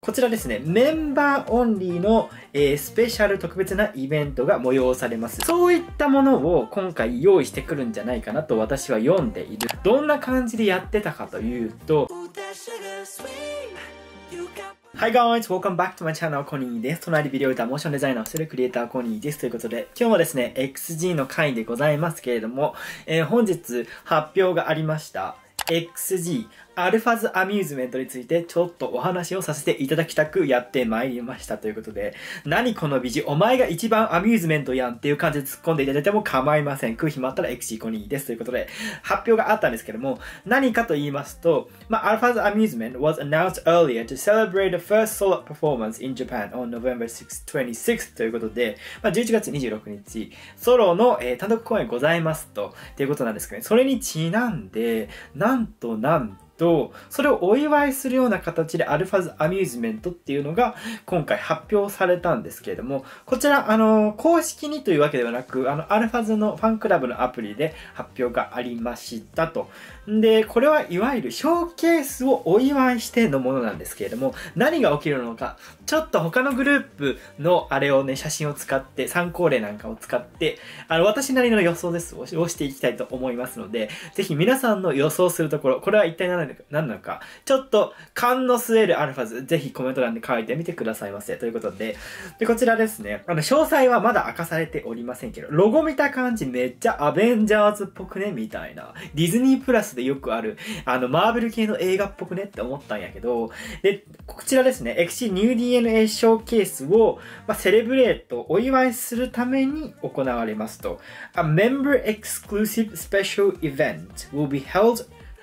こちらですね、メンバーオンリーの、スペシャル特別なイベントが催されます。そういったものを今回用意してくるんじゃないかなと私は読んでいる。どんな感じでやってたかというと、Hi guys! Welcome back to my channel, コニーです。隣ビデオ歌、モーションデザイナーをするクリエイターコニーです。ということで、今日もですね、XG の回でございますけれども、本日発表がありました。XG、アルファズアミューズメントについてちょっとお話をさせていただきたくやってまいりましたということで、何この美人、お前が一番アミューズメントやんっていう感じで突っ込んでいただいても構いません。空暇あったら XG コニーですということで、発表があったんですけども、何かと言いますと、アルファズアミューズメント was announced earlier to celebrate the first solo performance in Japan on November 26th ということで、11月26日、ソロの、単独公演ございますと、っていうことなんですけどね、それにちなんで、なんと、それをお祝いするような形でアルファズアミューズメントっていうのが今回発表されたんですけれども、こちら、公式にというわけではなく、アルファズのファンクラブのアプリで発表がありましたと。で、これはいわゆるショーケースをお祝いしてのものなんですけれども、何が起きるのか、ちょっと他のグループのあれをね、写真を使って、参考例なんかを使って、私なりの予想ですをしていきたいと思いますので、ぜひ皆さんの予想するところ、これは一体何なのか、ちょっと勘の据えるアルファズ、ぜひコメント欄で書いてみてくださいませ。ということで、こちらですね、詳細はまだ明かされておりませんけど、ロゴ見た感じめっちゃアベンジャーズっぽくねみたいな。ディズニープラスでよくある、マーベル系の映画っぽくねって思ったんやけど、で、こちらですね、XC ニュー DNA ショーケースを、セレブレート、お祝いするために行われますと。A member exclusive special event will be held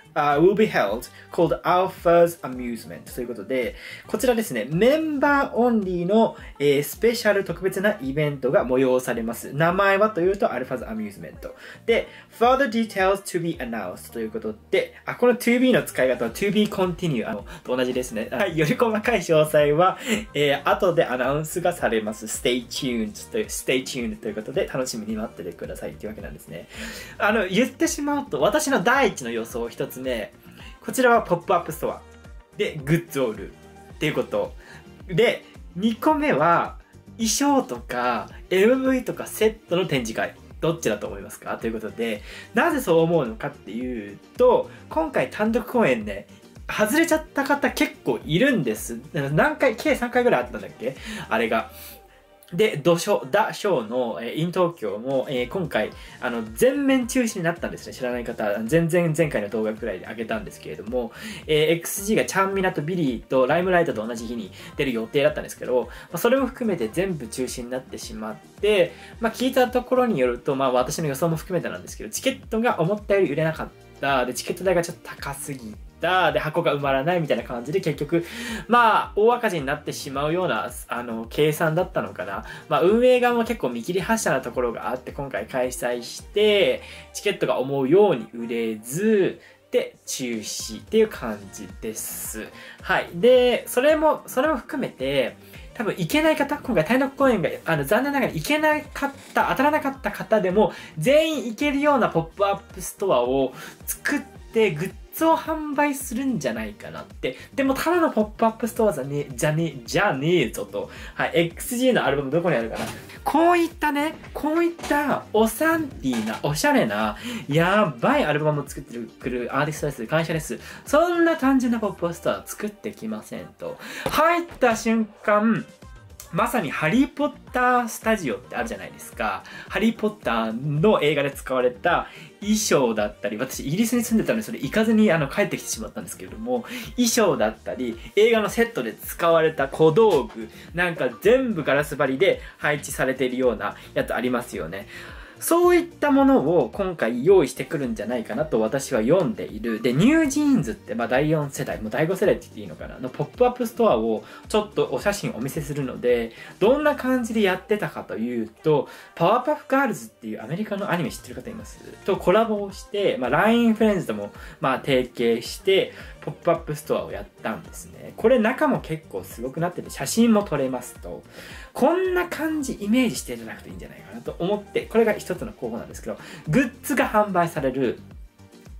called Alpha's Amusement ということで、こちらですね、メンバーオンリーの、スペシャル特別なイベントが催されます。名前はというと Alpha's Amusement。で、Further details to be announced ということで、この to be の使い方は to be continue と同じですね。はい、より細かい詳細は、後でアナウンスがされます。Stay tuned ということで、楽しみに待っててくださいっていうわけなんですね。言ってしまうと、私の第一の予想一つ目、こちらはポップアップストアでグッズを売るっていうことで、2個目は衣装とか MV とかセットの展示会、どっちだと思いますかということで、なぜそう思うのかっていうと、今回単独公演ね、外れちゃった方結構いるんです。何回、計3回ぐらいあったんだっけあれが。で、ダショーの、イン東京も、今回、全面中止になったんですね。知らない方、前回の動画くらいで上げたんですけれども、XG がチャンミナとビリーとライムライトと同じ日に出る予定だったんですけど、それも含めて全部中止になってしまって、聞いたところによると、私の予想も含めてなんですけど、チケットが思ったより売れなかった。で、チケット代がちょっと高すぎで、箱が埋まらないみたいな感じで結局、大赤字になってしまうような、計算だったのかな。運営側も結構見切り発車なところがあって、今回開催して、チケットが思うように売れず、で、中止っていう感じです。はい。で、それも含めて、多分行けない方、今回単独公演が残念ながら行けなかった、当たらなかった方でも、全員行けるようなポップアップストアを作って、グッズを販売するんじゃないかなって。でも、ただのポップアップストアじゃねえぞと。はい、XG のアルバムどこにあるかな。こういったおサンティーな、おしゃれな、やばいアルバムを作ってくるアーティストです。感謝です。そんな単純なポップアップストアは作ってきませんと。入った瞬間、まさにハリーポッタースタジオってあるじゃないですか。ハリーポッターの映画で使われた衣装だったり、私イギリスに住んでたのでそれ行かずに帰ってきてしまったんですけれども、衣装だったり、映画のセットで使われた小道具、なんか全部ガラス張りで配置されているようなやつありますよね。そういったものを今回用意してくるんじゃないかなと私は読んでいる。で、ニュージーンズって第4世代、もう第5世代って言っていいのかなのポップアップストアをちょっとお写真お見せするので、どんな感じでやってたかというと、パワーパフガールズっていうアメリカのアニメ知ってる方いますとコラボをして、LINE フレンズとも提携して、ポップアップストアをやったんですね。これ中も結構すごくなってて写真も撮れますと。こんな感じイメージしていただくといいんじゃないかなと思って、これが一つの候補なんですけど、グッズが販売される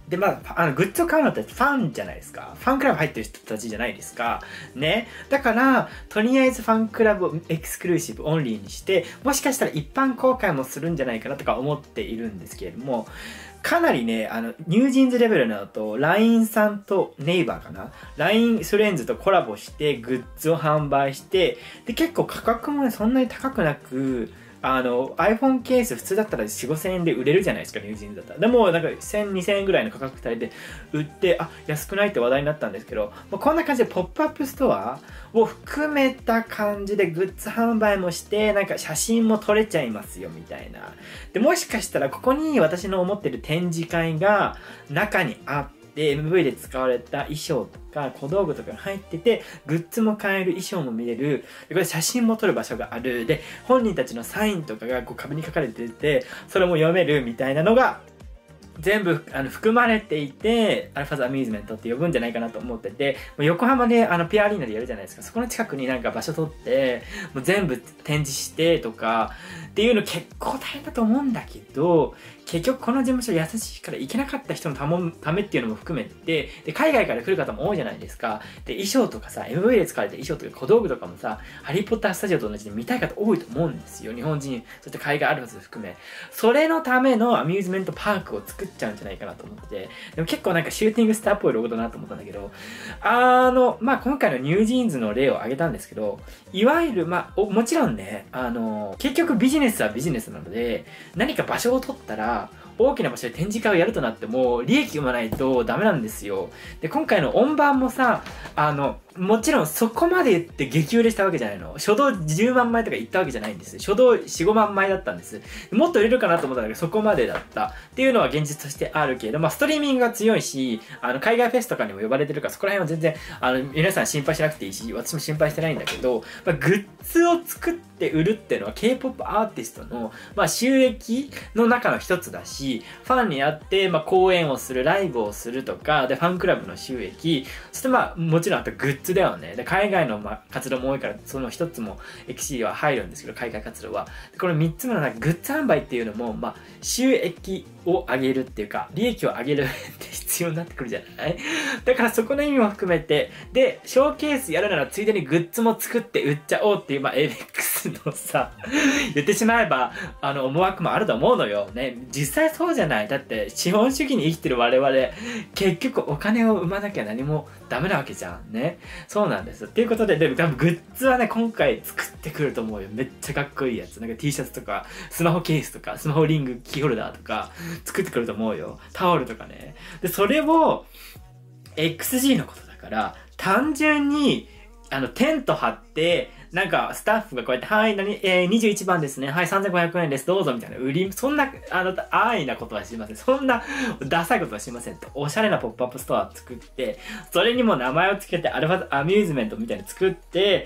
で、まあ、グッズを買うのってファンじゃないですか。ファンクラブ入ってる人たちじゃないですか。ね。だから、とりあえずファンクラブをエクスクルーシブオンリーにして、もしかしたら一般公開もするんじゃないかなとか思っているんですけれども、かなりね、ニュージーンズレベルだと、LINE さんとネイバーかな ?LINE フレンズとコラボして、グッズを販売して、で、結構価格もね、そんなに高くなく、iPhone ケース普通だったら4、5千円で売れるじゃないですか、ニュージーンズだったら。でも、なんか1000、2000円ぐらいの価格帯で売って、あ、安くないって話題になったんですけど、まあ、こんな感じでポップアップストアを含めた感じでグッズ販売もして、なんか写真も撮れちゃいますよ、みたいな。で、もしかしたらここに私の思ってる展示会が中にあって、で、MV で使われた衣装とか小道具とかが入ってて、グッズも買える、衣装も見れる、でこれ写真も撮る場所がある、で、本人たちのサインとかがこう壁に書かれてて、それも読めるみたいなのが、全部含まれていて、アルファズアミューズメントって呼ぶんじゃないかなと思ってて、横浜でピアアリーナでやるじゃないですか。そこの近くになんか場所取って、もう全部展示してとか、っていうの結構大変だと思うんだけど、結局この事務所優しいから行けなかった人のためっていうのも含めて、で、海外から来る方も多いじゃないですか。で、衣装とかさ、MV で使われた衣装とか小道具とかもさ、ハリーポッタースタジオと同じで見たい方多いと思うんですよ。日本人、そして海外アルファズ含め。それのためのアミューズメントパークを作っちゃうんじゃないかなと思ってて、でも結構なんかシューティングスターっぽいロゴだなと思ったんだけど、まあ、今回のニュージーンズの例を挙げたんですけど、いわゆる、まあ、もちろんね、結局ビジネスはビジネスなので、何か場所を取ったら、大きな場所で展示会をやるとなっても、利益生まないとダメなんですよ。で、今回の音版もさ、もちろんそこまで言って激売れしたわけじゃないの。初動10万枚とか言ったわけじゃないんです。初動4、5万枚だったんです。もっと売れるかなと思ったんだけど、そこまでだった。っていうのは現実としてあるけれど、まあ、ストリーミングが強いし、海外フェスとかにも呼ばれてるから、そこら辺は全然、皆さん心配しなくていいし、私も心配してないんだけど、まあ、グッズを作って売るっていうのは K-POP アーティストの、まあ、収益の中の一つだし、ファンに会って、まあ、講演をする、ライブをするとか、で、ファンクラブの収益、そしてまあ、もちろんあとグッズだよね。で、海外の活動も多いから、その一つも XC は入るんですけど、海外活動は。でこの三つ目のなんかグッズ販売っていうのも、まあ、収益を上げるっていうか、利益を上げるって必要になってくるじゃないだからそこの意味も含めて、で、ショーケースやるならついでにグッズも作って売っちゃおうっていう、まあ、ABEX のさ、言ってしまえば、思惑もあると思うのよ。ね、実際そうじゃない。だって、資本主義に生きてる我々、結局お金を生まなきゃ何もダメなわけじゃん。ね。そうなんです。っていうことで、でも多分グッズはね、今回作ってくると思うよ。めっちゃかっこいいやつ。なんか T シャツとか、スマホケースとか、スマホリングキーホルダーとか、作ってくると思うよ。タオルとかね。で、それを、XG のことだから、単純に、テント張って、なんか、スタッフがこうやって、はい、21番ですね。はい、3500円です。どうぞ、みたいな。そんな、安易なことはしません。そんな、ダサいことはしませんと。おしゃれなポップアップストアを作って、それにも名前を付けて、アルファアミューズメントみたいに作って、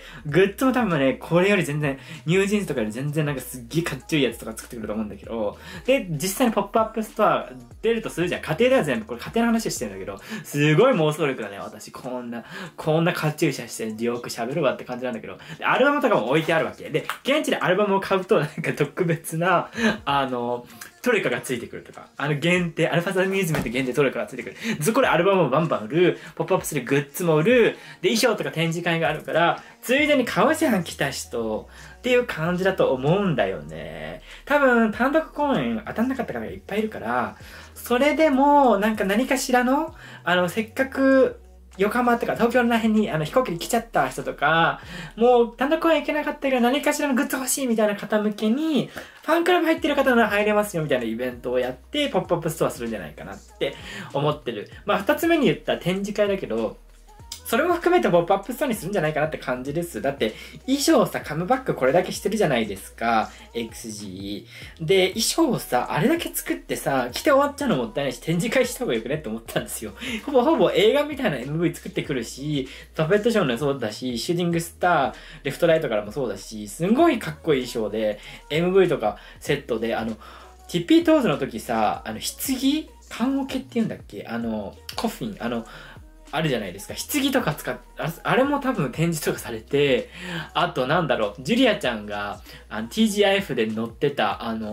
グッズも多分ね、これより全然、ニュージーンズとかより全然なんかすっげえかっちょいいやつとか作ってくると思うんだけど、で、実際にポップアップストア出るとするじゃん。家庭では全部、これ家庭の話してるんだけど、すごい妄想力だね、私。こんなかっちょいい写してよく喋るわって感じなんだけど、アルバムとかも置いてあるわけ。で、現地でアルバムを買うと、なんか特別な、トレカがついてくるとか、限定、アルファザミューズメント限定トレカがついてくる。これアルバムをバンバン売る、ポップアップするグッズも売る、で、衣装とか展示会があるから、ついでに買うじゃん、来た人。っていう感じだと思うんだよね。多分、単独公演当たんなかった方がいっぱいいるから、それでも、なんか何かしらの、せっかく、横浜とか東京の辺に飛行機に来ちゃった人とか、もう単独公演行けなかったけど何かしらのグッズ欲しいみたいな方向けに、ファンクラブ入ってる方なら入れますよみたいなイベントをやって、ポップアップストアするんじゃないかなって思ってる。まあ二つ目に言った展示会だけど、それも含めてポップアップストアにするんじゃないかなって感じです。だって、衣装さ、カムバックこれだけしてるじゃないですか。XG。で、衣装をさ、あれだけ作ってさ、着て終わっちゃうのもったいないし、展示会した方がよくねって思ったんですよ。ほぼ映画みたいな MV 作ってくるし、パペットショーもそうだし、シューティングスター、レフトライトからもそうだし、すんごいかっこいい衣装で、MV とかセットで、ティッピートーズの時さ、棺棺桶って言うんだっけコフィン、あるじゃないですか。棺とか使って、あれも多分展示とかされて、あとなんだろう、ジュリアちゃんが、TGIF で乗ってた、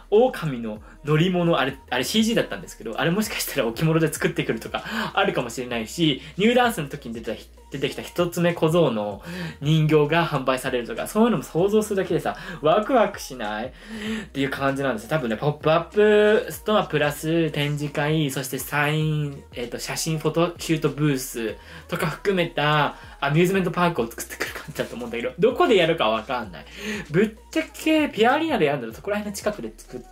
狼の乗り物、あれ CG だったんですけど、あれもしかしたら置物で作ってくるとかあるかもしれないし、ニューダンスの時に出てきた一つ目小僧の人形が販売されるとか、そういうのも想像するだけでさ、ワクワクしないっていう感じなんですよ。多分ね、ポップアップストアプラス展示会、そしてサイン、写真フォトシュートブースとか含めたアミューズメントパークを作ってくる感じだと思うんだけど、どこでやるかわかんない。ぶっちゃけ、ピアアリーナでやるんだらそこら辺の近くで作って、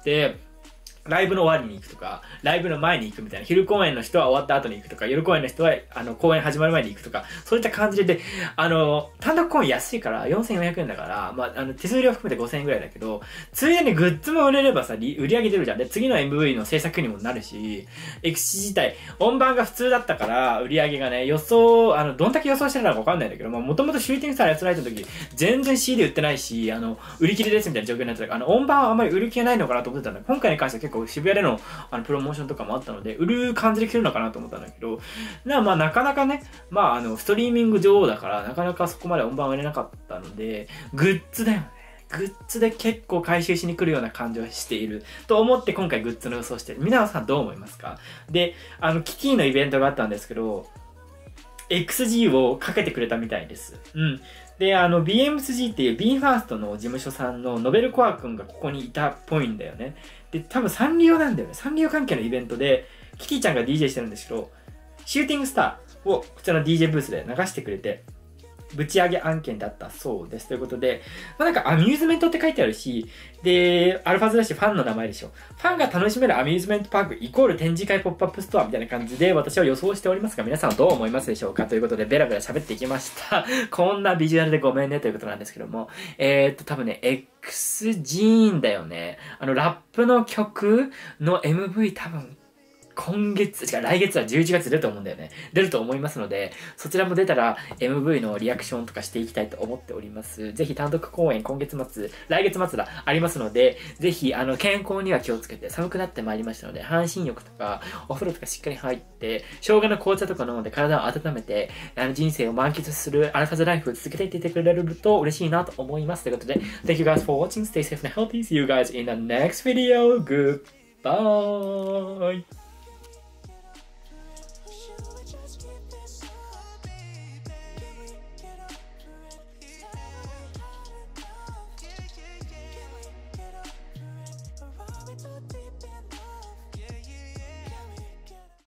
ライブの終わりに行くとか、ライブの前に行くみたいな、昼公演の人は終わった後に行くとか、夜公演の人は、公演始まる前に行くとか、そういった感じで、単独公演安いから、4400円だから、まあ、手数料含めて5000円ぐらいだけど、ついでにグッズも売れればさ、売り上げ出るじゃん。で、次の MV の制作にもなるし、XC 自体、音盤が普通だったから、売り上げがね、どんだけ予想してたのかわかんないんだけど、まあ、もともとシューティングスターやつられた時、全然 CD 売ってないし、売り切れですみたいな状況になってたから、音盤はあんまり売る気がないのかなと思ってたんだけど、今回に関しては結構渋谷でのプロモーションとかもあったので、売る感じで来るのかなと思ったんだけど、まあなかなかね、まあストリーミング女王だから、なかなかそこまで音盤売れなかったので、グッズだよね。グッズで結構回収しに来るような感じはしていると思って今回グッズの予想してる。皆さんどう思いますか？で、キティのイベントがあったんですけど、XG をかけてくれたみたいです。うん。で、BMSG っていう BE:FIRST の事務所さんのノベルコア君がここにいたっぽいんだよね。で、多分サンリオなんだよね。サンリオ関係のイベントで、キティちゃんが DJ してるんですけど、シューティングスターをこちらの DJ ブースで流してくれて、ぶち上げ案件だったそうです。ということで、まあなんかアミューズメントって書いてあるし、で、アルファズだしファンの名前でしょ。ファンが楽しめるアミューズメントパークイコール展示会ポップアップストアみたいな感じで私は予想しておりますが、皆さんはどう思いますでしょうかということで、ベラベラ喋っていきました。こんなビジュアルでごめんねということなんですけども、多分ね、X ジーンだよね。ラップの曲の MV 多分、来月は11月出ると思うんだよね。出ると思いますので、そちらも出たら MV のリアクションとかしていきたいと思っております。ぜひ単独公演来月末だ、ありますので、ぜひ健康には気をつけて、寒くなってまいりましたので、半身浴とか、お風呂とかしっかり入って、生姜の紅茶とか飲んで体を温めて、人生を満喫するアルファズライフを続けていってくれると嬉しいなと思います。ということで、Thank you guys for watching. Stay safe and healthy. See you guys in the next video. Goodbye.